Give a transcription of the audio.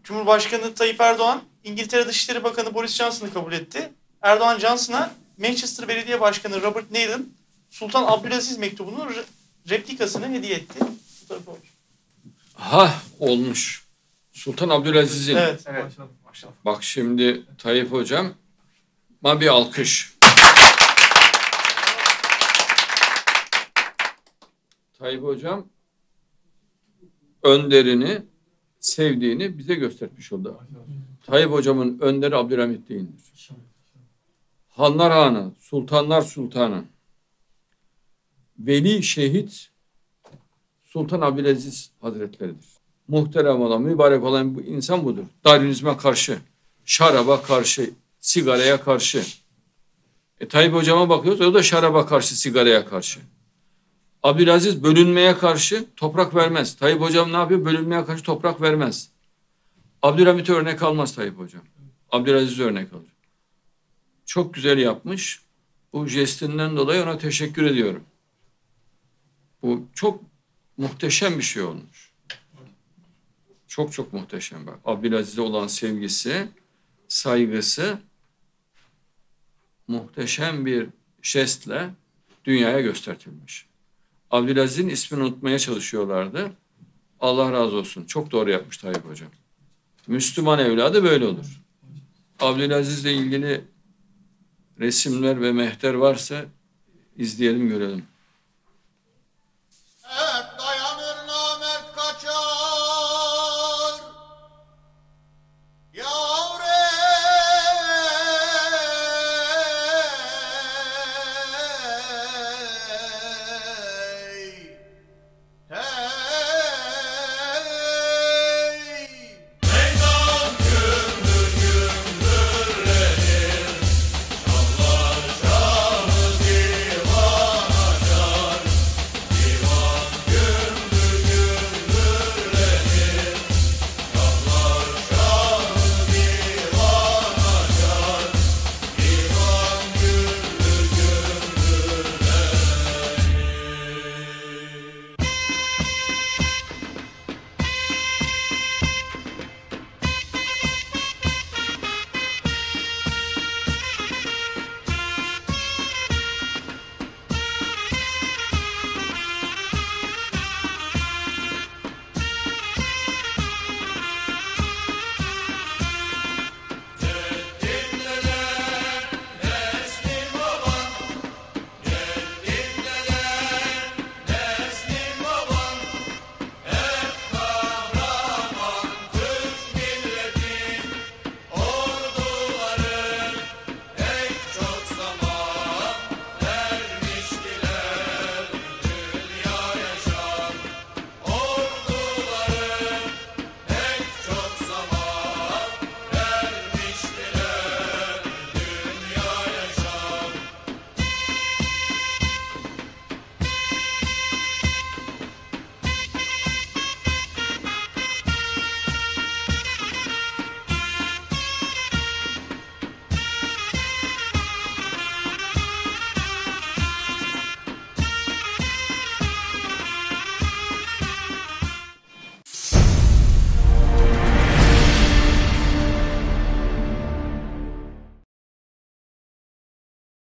Cumhurbaşkanı Tayyip Erdoğan, İngiltere Dışişleri Bakanı Boris Johnson'ı kabul etti. Erdoğan Johnson'a Manchester Belediye Başkanı Robert Neil'in Sultan Abdülaziz mektubunun replikasını hediye etti. Ha olmuş. Sultan Abdülaziz'in. Evet. Bak şimdi Tayyip Hocam, bir alkış. Tayyip Hocam önderini, sevdiğini bize göstermiş oldu. Tayyip Hocam'ın önderi Abdülhamit değildir. Hanlar Hanı, Sultanlar Sultanı, Veli Şehit Sultan Abdülaziz Hazretleri'dir. Muhterem olan, mübarek olan bu insan budur. Darwinizme karşı, şaraba karşı, sigaraya karşı. Tayyip Hocam'a bakıyoruz, o da şaraba karşı, sigaraya karşı. Abdülaziz bölünmeye karşı toprak vermez. Tayyip Hocam ne yapıyor? Bölünmeye karşı toprak vermez. Abdülhamit'e örnek almaz Tayyip Hocam. Abdülaziz'e örnek alır. Çok güzel yapmış. Bu jestinden dolayı ona teşekkür ediyorum. Bu çok muhteşem bir şey olmuş. Çok çok muhteşem bak. Abdülaziz'e olan sevgisi, saygısı muhteşem bir jestle dünyaya göstertilmiş. Abdülaziz'in ismini unutmaya çalışıyorlardı. Allah razı olsun. Çok doğru yapmış Tayyip Hocam. Müslüman evladı böyle olur. Abdülaziz'le ilgili resimler ve mehter varsa izleyelim, görelim.